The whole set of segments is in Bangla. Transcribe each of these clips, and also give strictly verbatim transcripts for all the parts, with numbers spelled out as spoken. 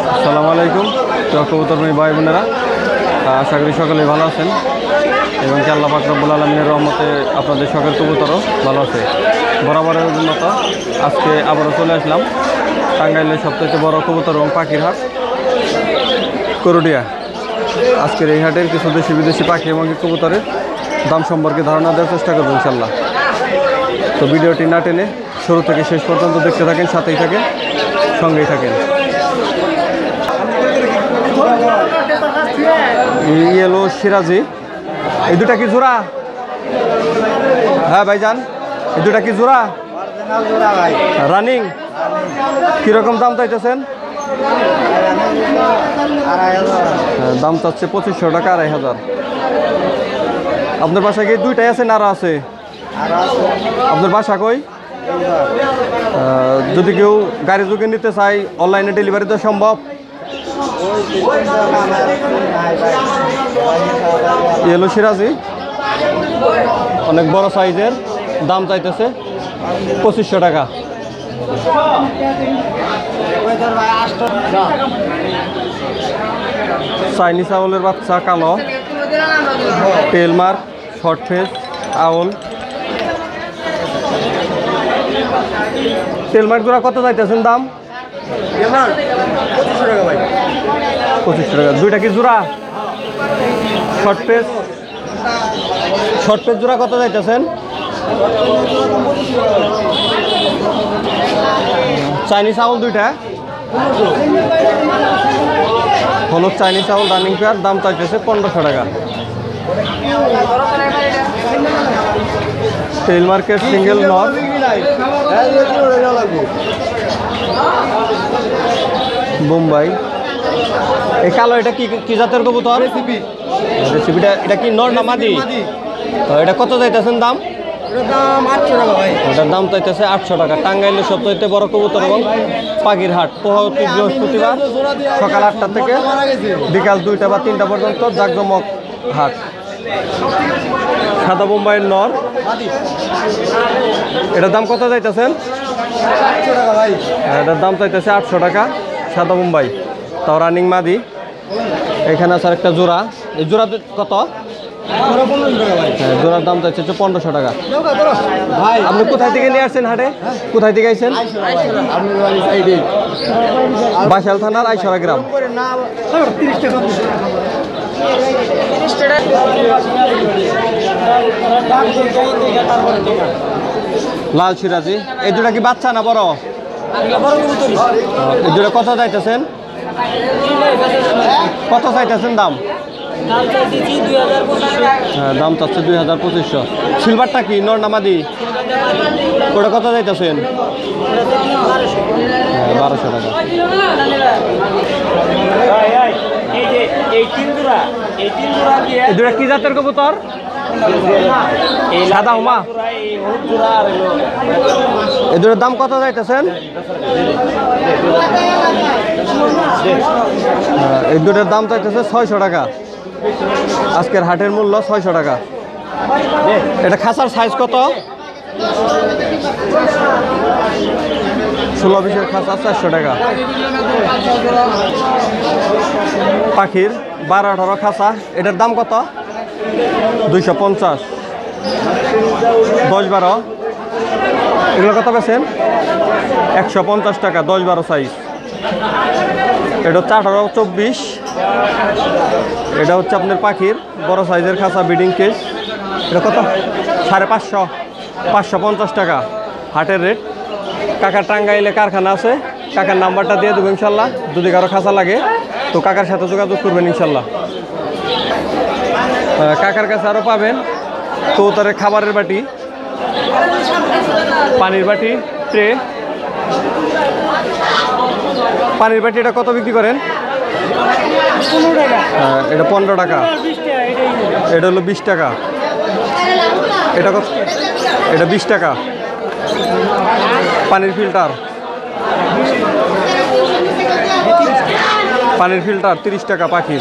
আসসালামু আলাইকুম। তো কবুতর ভাই বোনেরা, আশা করি সকলে ভালো আছেন এবং কি আল্লাহ পাক রব্বুল আলামিনের রহমতে আপনাদের সকল কবুতরও ভালো আছে। বরাবরের মতো আজকে আবারও চলে আসলাম টাঙ্গাইলের সবথেকে বড় কবুতর এবং পাখির হাট করুডিয়া। আজকের এই হাটের কিছু দেশি বিদেশি পাখি এবং কবুতরের দাম সম্পর্কে ধারণা দেওয়ার চেষ্টা করবো ইনশাল্লাহ। তো ভিডিওটি না টেনে শুরু থেকে শেষ পর্যন্ত দেখতে থাকেন, সাথেই থাকেন, সঙ্গেই থাকেন। ইয়েলো সিরাজি, এই দুটা কি জোড়া? হ্যাঁ ভাইজান, এই দুটা কি জোড়া? রানিং। কিরকম দাম চাইতেছেন? দাম চাচ্ছে পঁচিশশো টাকা, আড়াই হাজার। আপনার বাসায় কি দুইটাই আছে না আরো আছে? আপনার বাসা কই? যদি কেউ গাড়ি যুগে নিতে চাই অনলাইনে ডেলিভারি দেওয়া সম্ভব? ইয়েলো সিরাজি অনেক বড় সাইজের, দাম চাইতেছে পঁচিশশো টাকা। চাইনিজ আউলের বাচ্চা, কালো, tail mark, short face owl. Tail mark জোড়া কত চাইতেছেন দাম? পঁচিশশো টাকা ভাই। পঁচিশশো টাকা। দুইটা কি জোড়া? শর্ট পেস, শর্ট পেস জোড়া কত চাইতেছেন? চাইনিজ আউল দুইটা, হলুদ চাইনিজ আউল রানিং পেয়ার, দাম চাইতেছে পনেরোশো টাকা। টেল মার্কেট সিঙ্গেল নর, বোম্বাই। এই কালো এটা কি কি জাতের কবুতর? রেসিপিটা এটা কি নর না মাদি? এটা কত চাইতেছেন দাম? ওটার দাম চাইতেছে আটশো টাকা। টাঙ্গাইলের সবচেয়ে বড় কবুতর এবং পাখির হাট প্রতি বৃহস্পতিবার সকাল আটটা থেকে বিকাল দুইটা বা তিনটা পর্যন্ত জাকজমক হাট। সাদা বোম্বাইয়ের নর, এটার দাম কত চাইতেছেন? এটার দাম চাইতেছে আটশো টাকা, সাদা বোম্বাই, তাও রানিং মাদি। এখানে আছে একটা জোড়া, এই জোড়া কত? জোড়ার দাম চাইছে পনেরোশো টাকা। ভাই আপনি কোথায় থেকে নিয়ে আসছেন হাটে? কোথায় থেকে আইছেন? বাসাইল থানার আইসরা গ্রাম। লাল সিরাজি, এই দুটা কি বাচ্চা না বড়? এই দুটা কত চাইতেছেন? কত চাইতেছেন দাম? হ্যাঁ, দাম চাচ্ছে দুই হাজার পঁচিশশো। সিলভারটা কি নর না মাদি? ওটা কত চাইতেছেন? হ্যাঁ, বারোশো টাকা। এই দুটা কি জাতের কবুতর? সাদা হুমা। এই দুটার দাম কত চাইতেছেন? এই দুটার দাম চাইতেছে ছয়শো টাকা। আজকের হাটের মূল্য ছয়শো টাকা। এটা খাঁচার সাইজ কত? ষোলো বিশের খাঁচা, চারশো টাকা। পাখির বারো আঠারো খাঁচা, এটার দাম কত? দুইশো পঞ্চাশ। দশ বারো এগুলো কত বেছেন? একশো পঞ্চাশ টাকা, দশ বারো সাইজ। এটা হচ্ছে আঠারো চব্বিশ। এটা হচ্ছে আপনার পাখির বড় সাইজের খাঁচা, বিডিং কেস। এটা কত? সাড়ে পাঁচশো, পাঁচশো পঞ্চাশ টাকা হাটের রেট। কাকার টাঙ্গাইলে কারখানা আছে, কাকার নাম্বারটা দিয়ে দেবো ইনশাল্লাহ। যদি কারো খাঁচা লাগে তো কাকার সাথে যোগাযোগ করবেন ইনশাল্লাহ। কাকার কাছে আরও পাবেন কবুতরের খাবারের বাটি, পানির বাটি, ট্রে। পানির বাটি এটা কত বিক্রি করেন? হ্যাঁ, এটা পনেরো টাকা। এটা হলো বিশ টাকা। এটা কত? এটা বিশ টাকা। পানির ফিল্টার, পানির ফিল্টার তিরিশ টাকা পাখির।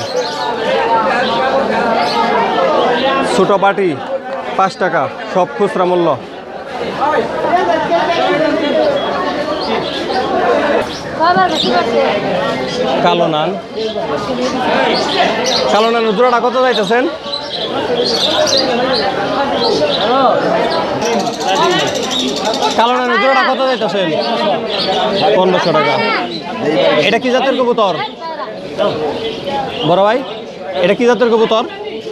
ছোট বাটি পাঁচ টাকা, সব খুচরা মূল্য। কালো নান কালো নান জোড়াটা কত যাইতেছেন? কালো নান জোড়াটা কত যাইতেছেন? পনেরোশো টাকা। এটা কি জাতের কবুতর বড় ভাই? এটা কি জাতের কবুতর?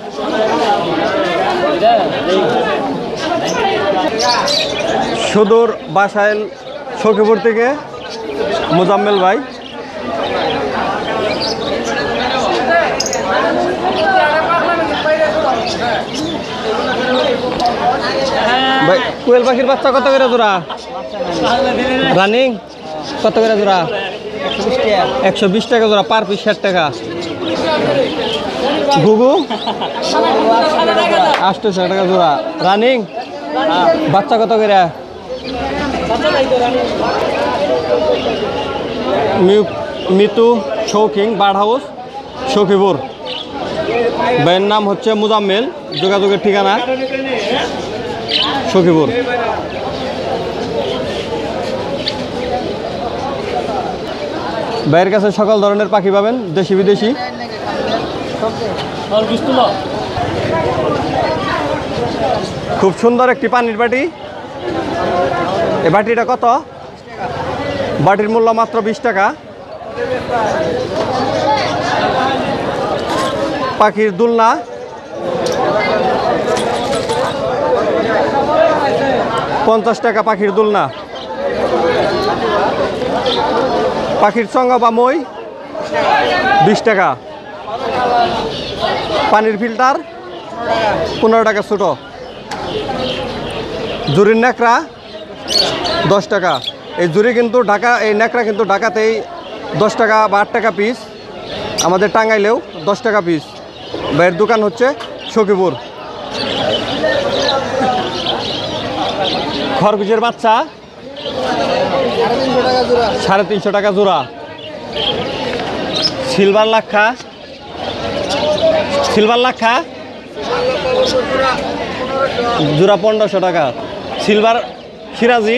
সুদূর বাসাইল সখীপুর থেকে মোজাম্মেল ভাই। ভাই কোয়েল পাখির বাচ্চা কত করে জোড়া? রানিং কত করে জোড়া? একশো বিশ টাকা জোড়া, পার পিস ষাট টাকা। ঘুঘু আটশো টাকা জোড়া। রানিং বাচ্চা কত করে? মিতু শৌখিন বার্ড হাউস সখীপুর। ভাইয়ের নাম হচ্ছে মোজাম্মেল, যোগাযোগের ঠিকানা সখীপুর। ভাইয়ের কাছে সকল ধরনের পাখি পাবেন, দেশি বিদেশি। খুব সুন্দর একটি পানির বাটি। এই বাটিটা কত? বাটির মূল্য মাত্র বিশ টাকা। পাখির দুলনা পঞ্চাশ টাকা, পাখির দুলনা। পাখির চঙ্গা বা মই বিশ টাকা। পানির ফিল্টার পনেরো টাকা ছোটো। জুরির ন্যাকড়া দশ টাকা। এই জুরি কিন্তু ঢাকা, এই ন্যাকড়া কিন্তু ঢাকাতেই দশ টাকা বা আট টাকা পিস, আমাদের টাঙ্গাইলেও দশ টাকা পিস। ভাইয়ের দোকান হচ্ছে সখীপুর। খরগোশের বাচ্চা সাড়ে তিনশো টাকা জোড়া। সিলভার লাক্ষা সিলভার লাক্ষা জোড়া পনেরোশো টাকা। সিলভার সিরাজি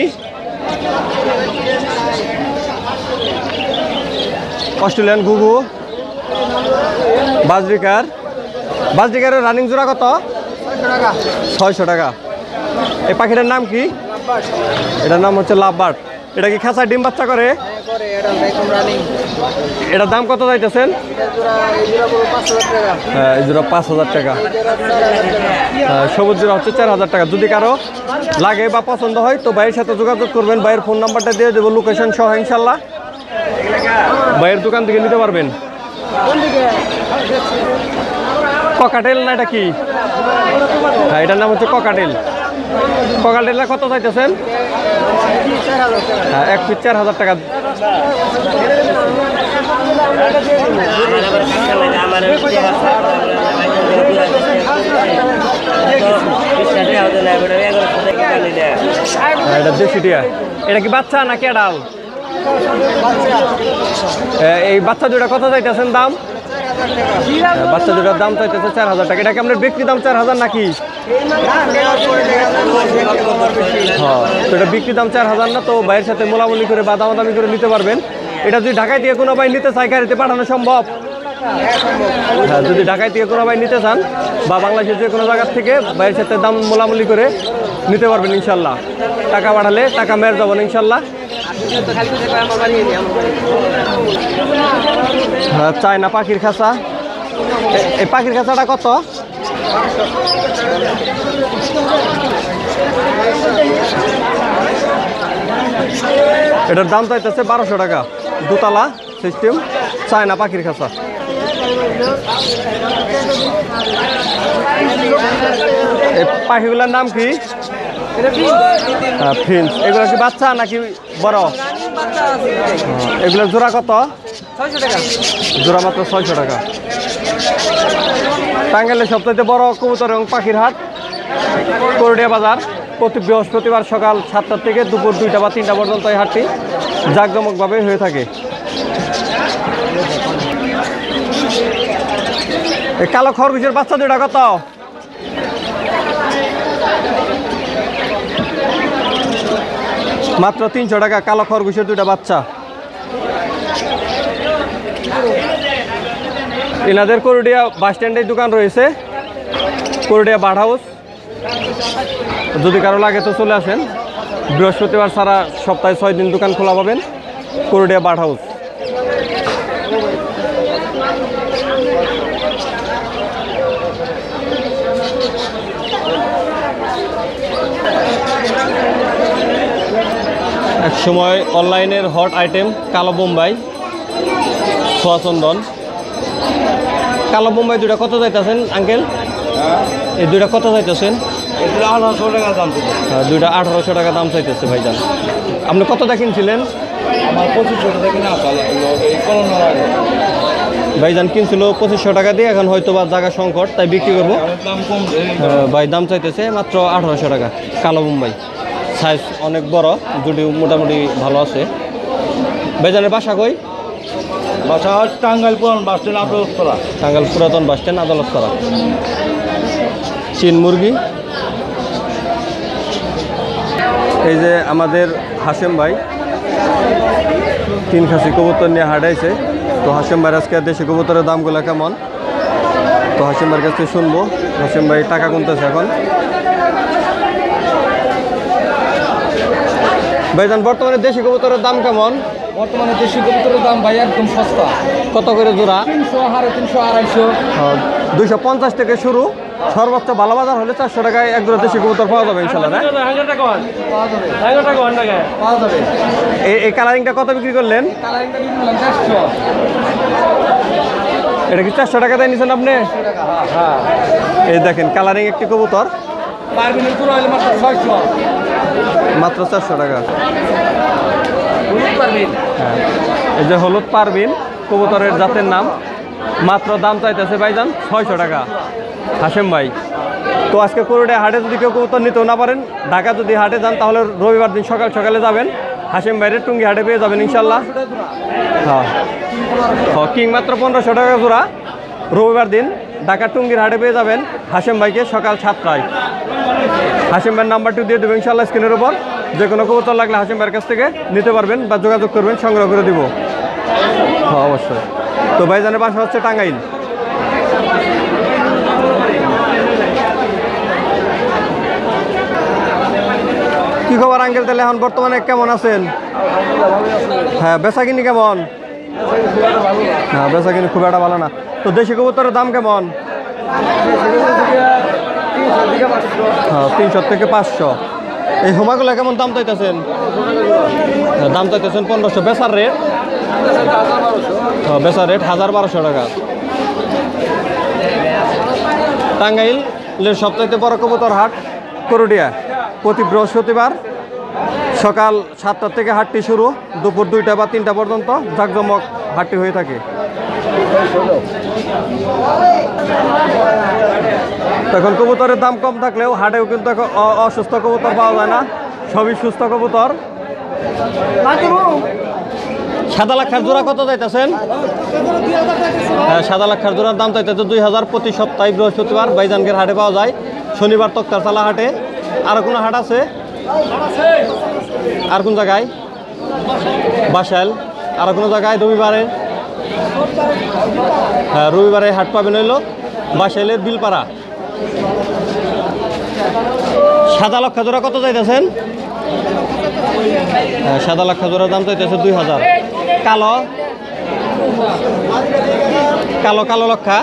অস্ট্রেলিয়ান ঘুঘু বাজরিকার। বাজরিকারের রানিং জোড়া কত? ছয়শো টাকা। এই পাখিটার নাম কি? এটার নাম হচ্ছে লাভবার্ড। এটা কি খাঁচায় ডিম বাচ্চা করে? এটার দাম কত যাইতেছেন? হ্যাঁ, এই জোড়া পাঁচ হাজার টাকা। সবুজ জোড়া হচ্ছে চার হাজার টাকা। যদি কারো লাগে বা পছন্দ হয় তো ভাইয়ের সাথে যোগাযোগ করবেন। ভাইয়ের ফোন নাম্বারটা দিয়ে দেবো, লোকেশন সহ ইনশাল্লাহ ভাইয়ের দোকান থেকে নিতে পারবেন। ককাটেল না এটা কি? হ্যাঁ, এটার নাম হচ্ছে ককাটেল। ককাটেলটা কত চাইতেছেন? হ্যাঁ, এক পিস চার হাজার টাকা। এটা দেশিটিয়া। এটা কি বাচ্চা নাকি আডাল? এই বাচ্চা দুটা কত চাইতেছেন দাম? বাচ্চা দুটার দাম চাইতেছে চার হাজার টাকা। এটা কি আপনার বিক্রি দাম চার হাজার নাকি? হ্যাঁ, তো এটা বিক্রি দাম চার হাজার না, তো ভাইয়ের সাথে মোলামুলি করে বা দামাদামি করে নিতে পারবেন। এটা যদি ঢাকায় থেকে কোনো ভাই নিতে চায় গাড়িতে পাঠানো সম্ভব? হ্যাঁ, যদি ঢাকায় থেকে কোনো ভাই নিতে চান বা বাংলাদেশের যে কোনো জায়গার থেকে ভাইয়ের সাথে দাম মোলামুলি করে নিতে পারবেন ইনশাল্লাহ। টাকা পাঠালে টাকা মেরে যাবেন ইনশাল্লাহ। হ্যাঁ, চায়না পাখির খাঁচা। এই পাখির খাঁচাটা কত? এটার দাম চাইতেছে বারোশো টাকা। দোতলা সিস্টেম, চায়না পাখির খাঁচা। এই পাখিগুলোর নাম কি? ফিন্স। এগুলো কি বাচ্চা নাকি বড়? এগুলো জোড়া কত? জোড়া মাত্র ছয়শো টাকা। টাঙ্গাইলের সবথেকে বড় কবুতর এবং পাখির হাট করডিয়া বাজার। প্রতি বৃহস্পতিবার সকাল সাতটা থেকে দুপুর দুইটা বা তিনটা পর্যন্ত এই হাটটি জাঁকজমকভাবে হয়ে থাকে। এই কালো খরগোশের বাচ্চা দুটা কত? মাত্র তিনশো টাকা। কালো খরগোশের দুটা বাচ্চা। এনাদের করুডিয়া বাস স্ট্যান্ডের দোকান রয়েছে, করুডিয়া বার্ড হাউস। যদি কারো লাগে তো চলে আসেন। বৃহস্পতিবার ছাড়া সপ্তাহে ছয় দিন দোকান খোলা পাবেন, করুডিয়া বার্ড হাউস। এক সময় অনলাইনের হট আইটেম কালো বোম্বাই, সোয়াচন্দন। কালো বোম্বাই দুইটা কত যাইতেছেন আঙ্কেল? এই দুইটা কত যাইতেছেন? আঠারোশো টাকা দাম। দুইটা আঠারোশো টাকা দাম চাইতেছে ভাইজান। আপনি কত কিনছিলেন? আমার পঁচিশশো টাকা কিনা ভাইজান কিনছিল পঁচিশশো টাকা দিয়ে, এখন হয়তো বা জায়গা সংকট তাই বিক্রি করবো। দাম কম। ভাই দাম চাইতেছে মাত্র আঠারোশো টাকা। কালো বোম্বাই সাইজ অনেক বড়, দুটি মোটামুটি ভালো আছে। ভাইজানের বাসা কই? বাসা টাঙ্গাইল পুরান বাস স্ট্যান্ড আদালতপাড়া। টাঙ্গাইল পুরাতন বাস স্ট্যান্ড আদালতপাড়া। চীন মুরগি। এই যে আমাদের হাসেম ভাই তিন খাসি কবুতর নিয়ে হাঁটাইছে। তো হাসেম ভাই আজকে দেশি কবুতরের দামগুলো কেমন, তো হাসেম ভাইয়ের কাছ থেকে শুনবো। হাসেম ভাই টাকা গুনতেছে এখন। ভাইজান বর্তমানে দেশি কবুতরের দাম কেমন? বর্তমানে দেশি কবুতরের দাম ভাই একদম সস্তা। কত করে জোড়া? তিনশো সাড়ে তিনশো আড়াইশো দুইশো পঞ্চাশ থেকে শুরু, সর্বোচ্চ ভালো বাজার হলে চারশো টাকায় এক জোড়া দেশি কবুতর পাওয়া যাবে ইনশাল্লাহ। না পাওয়া যাবে। এই কালারিংটা কত বিক্রি করলেন? এটা কি চারশো টাকা দিয়ে নিচ্ছেন আপনি? এই দেখেন কালারিং একটি কবুতর, মাত্র চারশো টাকা। হ্যাঁ, এই যে হলুদ পারবিন কবুতরের জাতের নাম, মাত্র দাম চাইতেছে ভাইজান ছয়শো টাকা। হাসেম ভাই তো আজকে করুডিয়া হাটে যদি কেউ কবুতর নিতেও না পারেন, ঢাকা যদি হাটে যান তাহলে রবিবার দিন সকাল সকালে যাবেন, হাসেম ভাইয়ের টুঙ্গি হাটে পেয়ে যাবেন ইনশাল্লাহ। হ্যাঁ হ্যাঁ কিং মাত্র পনেরোশো টাকা জোড়া, রবিবার দিন ঢাকা টুঙ্গির হাটে পেয়ে যাবেন হাসেম ভাইকে সকাল সাতটায়। হাসেম ভাইয়ের নাম্বারটি দিয়ে দেবো ইনশাল্লাহ স্ক্রিনের উপর। যে কোনো কবুতর লাগলে হাসেম ভাইয়ের কাছ থেকে নিতে পারবেন বা যোগাযোগ করবেন, সংগ্রহ করে দিব। হ্যাঁ অবশ্যই। তো ভাইজানের বাসা হচ্ছে টাঙ্গাইল। কি খবর আঙ্কেল, তাহলে এখন বর্তমানে কেমন আছেন? হ্যাঁ বেচা কিনি কেমন? হ্যাঁ বেচা কিনি খুব একটা ভালো না। তো দেশি কবুতরের দাম কেমন? হ্যাঁ তিনশো থেকে পাঁচশো। এই হোমাগুলো কেমন দাম চাইতেছেন? দাম চাইতেছেন পনেরোশো। বেচার রেট? হ্যাঁ বেচার রেট হাজার বারোশো টাকা। টাঙ্গাইলের সবচাইতে বড় কবুতর হাট করুডিয়া, প্রতি বৃহস্পতিবার সকাল সাতটার থেকে হাটটি শুরু, দুপুর দুইটা বা তিনটা পর্যন্ত জাঁকজমক হাটটি হয়ে থাকে। তখন কবুতরের দাম কম থাকলেও হাটেও কিন্তু এখন অসুস্থ কবুতর পাওয়া যায় না, সবই সুস্থ কবুতর। সাদা লাক্ষার জোড়া কত চাইতেছেন? হ্যাঁ সাদা লাক্ষার জোড়ার দাম চাইতেছে দুই হাজার। প্রতি সপ্তাহে বৃহস্পতিবার বাইজানগের হাটে পাওয়া যায়, শনিবার তক্তারতলা হাটে। আর কোনো হাট আছে? আর কোন জায়গায়? বাসাইল। আর কোনো জায়গায় রবিবারে? হ্যাঁ রবিবারে হাট পাবেন হইল বাসাইলের বিলপাড়া। সাদা লক্ষা জোড়া কত চাইতেছেন? হ্যাঁ সাদা লক্ষা জোড়ার দাম চাইতেছে দুই হাজার। কালো কালো কালো লক্ষা,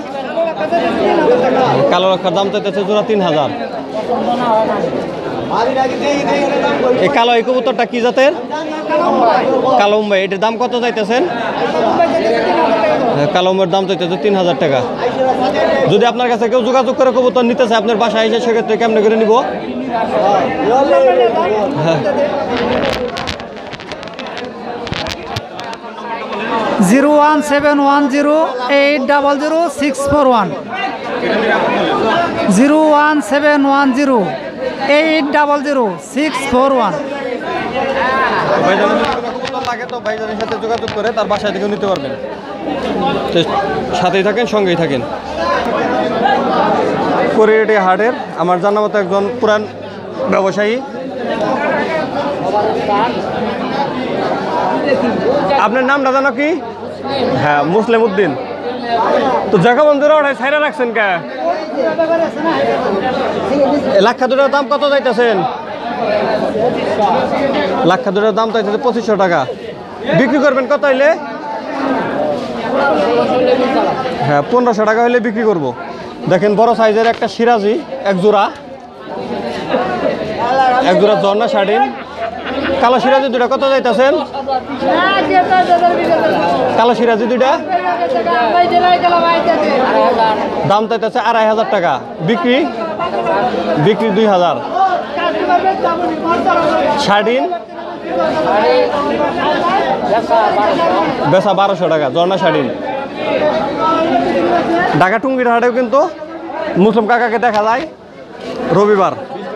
কালো লক্ষার দাম চাইতেছে জোড়া তিন হাজার। এই কালো এই কবুতরটা কি জাতের? কালো মুম্বাই। এটার দাম কত চাইতেছেন? কালো মুম্বাইয়ের দাম চাইতেছে তিন হাজার টাকা। যদি আপনার কাছে কেউ যোগাযোগ করে কবুতর নিতে চায় আপনার বাসায় এসে, সেক্ষেত্রে কেমনে করে নিব? হ্যাঁ zero one seven one zero eight double zero six four one zero one seven one zero eight double zero six four one. লাগে তো ভাইজানের সাথে যোগাযোগ করে তার বাসায় থেকেও নিতে পারবেন। সাথেই থাকেন, সঙ্গেই থাকেন। কোরিয়াটি হাটের আমার জানা মতো একজন পুরান ব্যবসায়ী। আপনার নামটা জানো কি? হ্যাঁ মুসলিম উদ্দিন। তো জায়গা বন্ধুরা ওটাই ছাইরা রাখছেন কে? লাক্ষা দুটার দাম কত যাইতেছেন? লাক্ষা দুটার দাম চাইতেছে পঁচিশশো টাকা। বিক্রি করবেন কত হইলে? হ্যাঁ পনেরোশো টাকা হইলে বিক্রি করব। দেখেন বড় সাইজের একটা সিরাজি এক জোড়া, এক জোড়া ঝর্ণা শাড়িন। কালো সিরাজি দুটা কত যাইতেছেন? কালো সিরাজি দুইটা দাম চাইতেছে আড়াই হাজার টাকা। বিক্রি বিক্রি দুই হাজার। শাড়িন বেচা বারোশো টাকা ঝর্ণা শাড়িন। ঢাকা টুঙ্গির হাটেও কিন্তু মুসলিম কাকাকে দেখা যায় রবিবার।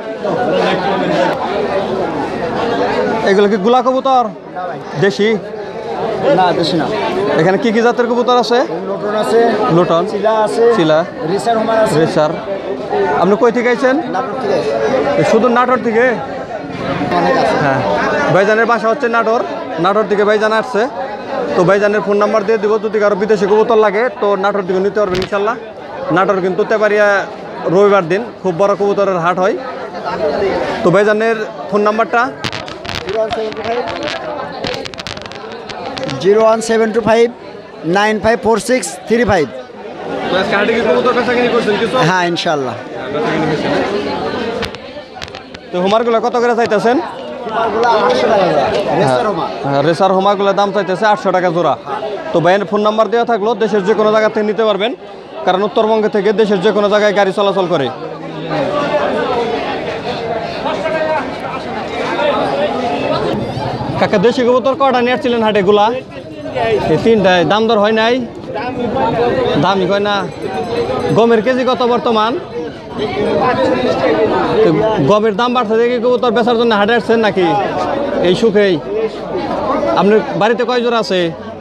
এগুলো কি গুলা কবুতর? দেশি না দেশি না। এখানে কি কি জাতের কবুতর আছে? লোটন আছে, লোটন, চিলা আছে, চিলা, রিসার হুমার আছে। রেসার। আপনি কই থেকে আইছেন? নাটক থেকে শুধু নাটোর থেকে? অনেক আছে। হ্যাঁ ভাইজানের বাসা হচ্ছে নাটোর, নাটোর থেকে ভাইজান আসছে। তো ভাইজানের ফোন নাম্বার দিয়ে দিব, যদি কারো বিদেশি কবুতর লাগে তো নাটোর থেকে নিতে পারবেন ইনশাল্লাহ। নাটোর কিন্তু তেবাড়িয়া রবিবার দিন খুব বড় কবুতরের হাট হয়। তো ভাইজানের ফোন নাম্বারটা zero one seven two five nine five four six three five. হ্যাঁ ইনশাল্লাহ। তো হোমারগুলো কত করে চাইতেছেন? রেসার হোমারগুলোর দাম চাইতেছে আটশো টাকা জোড়া। তো ভাইয়ের ফোন নাম্বার দেওয়া থাকলো, দেশের যে কোনো জায়গা থেকে নিতে পারবেন, কারণ উত্তরবঙ্গ থেকে দেশের যে কোনো জায়গায় গাড়ি চলাচল করে। কাকা দেশি কবুতর কটা নিয়ে আসছিলেন হাটে? গুলা এই তিনটায়। দাম দর হয় নাই? দামই হয় না। গমের কেজি কত বর্তমান? গমের দাম বাড়ছে দেখি কবুতর বেচার জন্য হাটে আসছেন নাকি এই সুখেই? আপনার বাড়িতে কয় জোড়া আছে?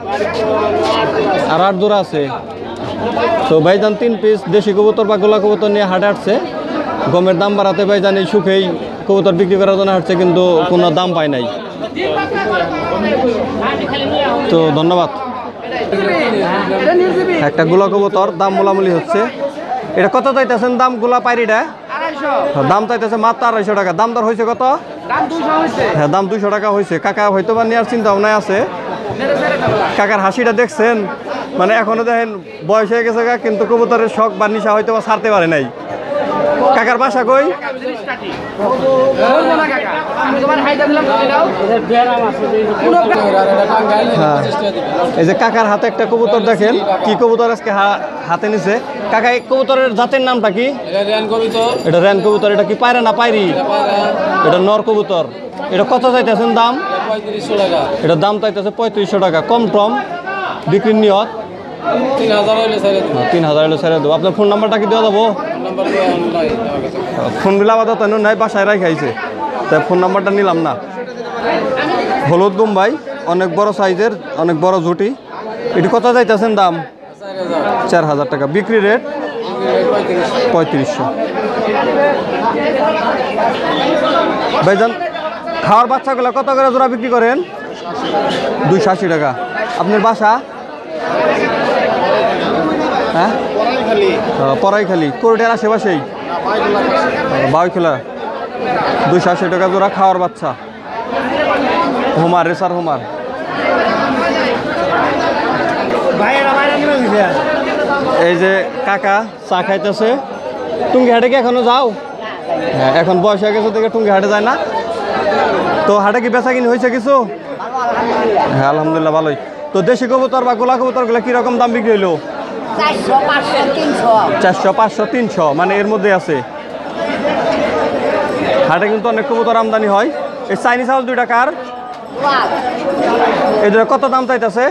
আর আট জোড়া আছে। তো ভাইজান তিন পিস দেশি কবুতর বা গোলা কবুতর নিয়ে হাটে আসছে। গমের দাম বাড়াতে ভাইজান এই সুখেই কবুতর বিক্রি করার জন্য হাঁটছে, কিন্তু কোনো দাম পায় নাই। তো ধন্যবাদ। একটা গোলা কবুতর দাম মোলামুলি হচ্ছে। এটা কত চাইতেছেন দাম? গোলা পাইরিটা দাম চাইতেছে মাত্র আড়াইশো টাকা। দাম দর হয়েছে কত? হ্যাঁ দাম দুইশো টাকা হয়েছে। কাকা হয়তো বা নেওয়ার চিন্তা ভাবনায় আছে। কাকার হাসিটা দেখছেন, মানে এখনো দেখেন বয়স হয়ে গেছে গা, কিন্তু কবুতরের শখ বা নিশা হয়তো বা ছাড়তে পারে নাই। কাকার বাসা কই? হ্যাঁ এই যে কাকার হাতে একটা কবুতর দেখেন, কি কবুতর আজকে হাতে নিছে। কাকা এই কবুতরের জাতের নামটা কি? এটা রেন কবুতর। এটা কি পায়রা না পায়রি? এটা নর কবুতর। এটা কত চাইতেছেন দাম? এটার দাম চাইতেছে পঁয়ত্রিশশো টাকা। কম টম বিক্রির নিয়ত তিন হাজার হলে ছেড়ে দেবো। আপনার ফোন নাম্বারটা কি দেওয়া যাবো? ফোনগুলো আবার তেন নাই, বাসায় রাই খাইছে, তাই ফোন নাম্বারটা নিলাম না। হলুদ বোম্বাই অনেক বড় সাইজের, অনেক বড় জুটি। এটি কত যাইতেছেন দাম? চার হাজার টাকা। বিক্রি রেট পঁয়ত্রিশশো। ভাইজান খাওয়ার বাচ্চাগুলো কত করে জোড়া বিক্রি করেন? দুইশো আশি টাকা। আপনার বাসা? হ্যাঁ পরাইখালি কোর্টের আশেপাশেই বাউখেলা। দুইশো আশি টাকা জোড়া খাওয়ার বাচ্চা। Homer, racer homer. এই যে কাকা চা খাইতেছে। টুঙ্গি হাটে কি এখনো যাও? হ্যাঁ এখন বয়স হয়ে গেছে থেকে টুঙ্গি হাটে যায় না। তো হাটে কি বেচা কিনি হয়েছে কিছু? হ্যাঁ আলহামদুলিল্লাহ ভালোই। তো দেশি কবুতর বা গোলা কবুতরগুলো কিরকম দাম বিক্রি হইলো? চারশো পাঁচশো তিনশো, মানে এর মধ্যে আছে। হাটে কিন্তু অনেক কবুতর আমদানি হয়। এই চাইনিজ হাউস দুইটা কার? এই দুটা কত দাম চাইতেছে?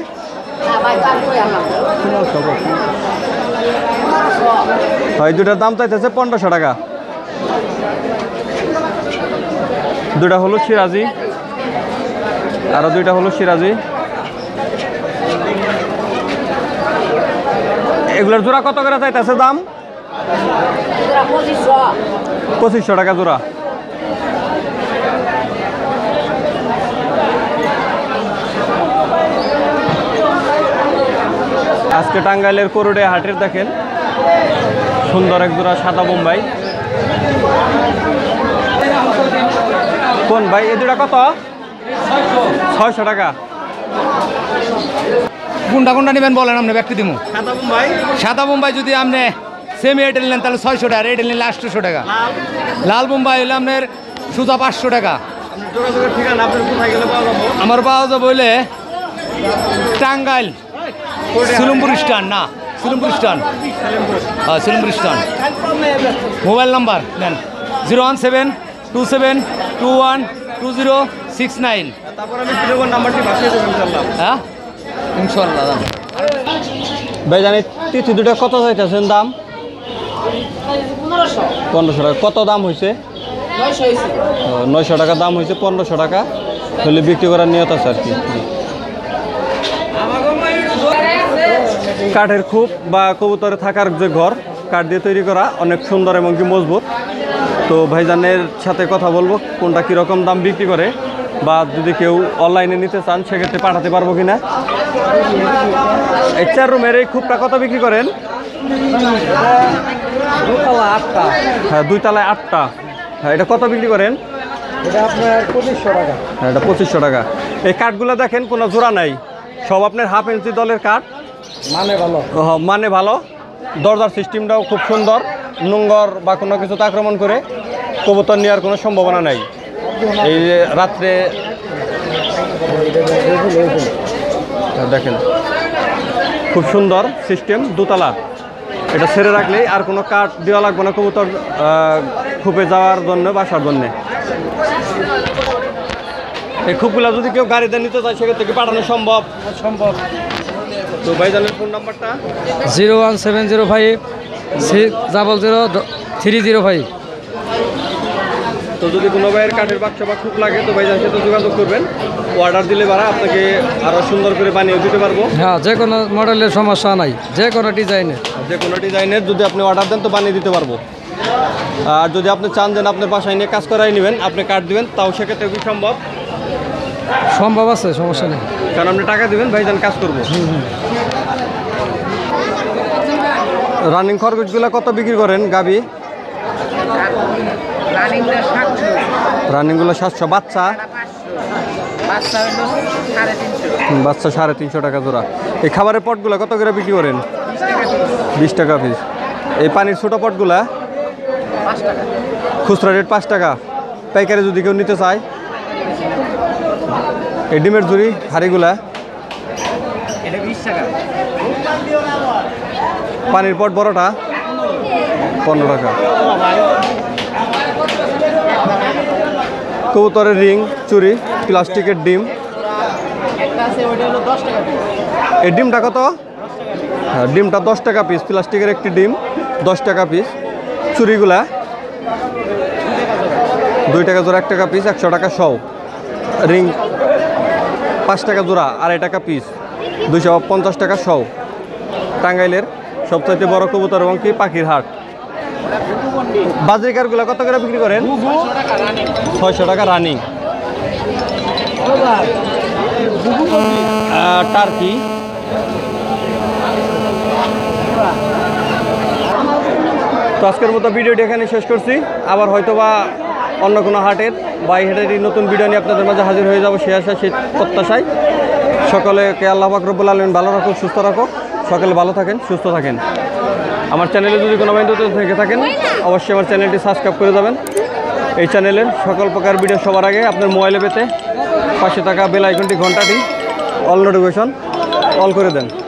এই দুটার দাম চাইতেছে পনেরোশো টাকা। দুটা হলো সিরাজি, আরো দুইটা হলো সিরাজি। এগুলোর জোড়া কত করে চাইতেছে দাম? পঁচিশশো টাকা জোড়া। আজকে টাঙ্গাইলের করুড়ে হাটের দেখেন সুন্দর এক জোড়া সাদা বোম্বাই। কোন ভাই এই দুটা কত? ছয়শো টাকা। কোনটা কোনটা নেবেন বলেন, আপনি ব্যক্তি দিব। সাদা বোম্বাই সাদা বোম্বাই যদি আপনি সেমি এডেল নেন তাহলে ছয়শো টাকা, রেডেল নিলে আটশোশো টাকা। লাল বোম্বাই হলে আপনার সুতা পাঁচশো টাকা। যোগাযোগের ঠিকানা আপনার কোথায় গেলে পাওয়া যাবো? আমার পাওয়া যাবে হইলে টাঙ্গাইল সিলমপুর স্ট্যান্ড, না সিলমপুর স্ট্যান্ড, হ্যাঁ সিলমপুর স্ট্যান্ড। মোবাইল নাম্বার নেন zero one seven two seven two one two zero six nine. তারপর আমি টেলিফোন নাম্বারটি পাঠিয়ে দেবো ইনশাল্লাহ। হ্যাঁ ইনশাল্লাহ। ভাই জানি তিথি দুটা কত চাইতেছেন দাম? পনেরোশো টাকা। কত দাম হয়েছে? নয়শো টাকা দাম হয়েছে, পনেরোশো টাকা হলে বিক্রি করার নিয়ত আছে আর কি। কাঠের খুব বা কবুতরে থাকার যে ঘর কাঠ দিয়ে তৈরি করা, অনেক সুন্দর এবং কি মজবুত। তো ভাইজানের সাথে কথা বলবো কোনটা কীরকম দাম বিক্রি করে, বা যদি কেউ অনলাইনে নিতে চান সেক্ষেত্রে পাঠাতে পারবো কিনা। এই চার রুমের এই খুবটা কত বিক্রি করেন? আটটা, হ্যাঁ দুই তলায় আটটা। হ্যাঁ এটা কত বিক্রি করেন? এটা আপনার পঁচিশশো টাকা। হ্যাঁ এটা পঁচিশশো টাকা। এই কাঠগুলো দেখেন কোনো জোড়া নাই, সব আপনার হাফ ইঞ্চি দলের কাঠ, মানে ভালো। ও, মানে ভালো। দরজার সিস্টেমটাও খুব সুন্দর, নোংর বা কোনো কিছুতে আক্রমণ করে কবুতর নেওয়ার কোনো সম্ভাবনা নাই। এই যে রাত্রে দেখেন খুব সুন্দর সিস্টেম, দোতলা। এটা ছেড়ে রাখলেই আর কোনো কাঠ দেওয়া লাগবে না কবুতর খুপে যাওয়ার জন্য, বাসার জন্যে। এই খুবগুলা যদি কেউ গাড়িতে নিতে চায় সেক্ষেত্রে কি পাঠানো সম্ভব? সম্ভব। তো ভাইজানের ফোন নাম্বারটা zero one seven zero five six double zero three zero five. তো যদি কোনো ভাইয়ের কাঠের বাক্স বা খুব লাগে তো ভাইজানের সাথে যোগাযোগ করবেন। অর্ডার দিলে বারা আপনাকে আরও সুন্দর করে বানিয়ে দিতে পারবো। হ্যাঁ, যে কোনো মডেলের সমস্যা নাই, যে কোনো ডিজাইনের। যে কোনো ডিজাইনের যদি আপনি অর্ডার দেন তো বানিয়ে দিতে পারবো। আর যদি আপনি চান যেন আপনার বাসায় নিয়ে কাজ করাই নেবেন, আপনি কাঠ দিবেন, তাও সেক্ষেত্রে কি সম্ভব? সম্ভব আছে, সমস্যা নেই। কারণ আপনি টাকা দিবেন, ভাইজান কাজ করবো। রানিং খরগোশগুলো কত বিক্রি করেন গাবি? রানিংগুলো সাতশো। বাচ্চা? বাচ্চা সাড়ে তিনশো টাকা জোড়া। এই খাবারের পটগুলো কত করে বিক্রি করেন? বিশ টাকা পিস। এই পানির ছোটো পটগুলা খুচরা রেট পাঁচ টাকা, পাইকারি যদি কেউ নিতে চায়। এই ডিমের ঝুড়ি হাড়িগুলা পানির পট বড়টা পনেরো টাকা। কবুতরের রিং চুরি প্লাস্টিকের ডিম, এই ডিমটা কত? হ্যাঁ ডিমটা দশ টাকা পিস, প্লাস্টিকের একটি ডিম দশ টাকা পিস। চুরিগুলা দুই টাকা জোড়া, এক টাকা পিস, একশো টাকা শও। রিং পাঁচ টাকা জোড়া, আড়াই টাকা পিস, দুইশো পঞ্চাশ টাকা শও। টাঙ্গাইলের সবচাইতে বড় কবুতর এবং কি পাখির হাট। বাজরিকারগুলো কত করে বিক্রি করেন? ছয়শো টাকা রানিং। টার্কি তো আজকের মতো ভিডিওটি এখানে শেষ করছি। আবার হয়তো বা অন্য কোনো হাটের বা এই হাটের নতুন ভিডিও নিয়ে আপনাদের মাঝে হাজির হয়ে যাবো, সে আশা সেই প্রত্যাশায়। সকলেকে আল্লাহ পাক রব্বুল আলামিন ভালো রাখো, সুস্থ রাখো। সকলে ভালো থাকেন, সুস্থ থাকেন। আমার চ্যানেলে যদি কোনো বন্ধু থেকে থাকেন অবশ্যই আমার চ্যানেলটি সাবস্ক্রাইব করে যাবেন। এই চ্যানেলের সকল প্রকার ভিডিও সবার আগে আপনার মোবাইলে পেতে পাশে থাকা বেল আইকনটি ঘন্টাটি অল নোটিফিকেশন অল করে দেন।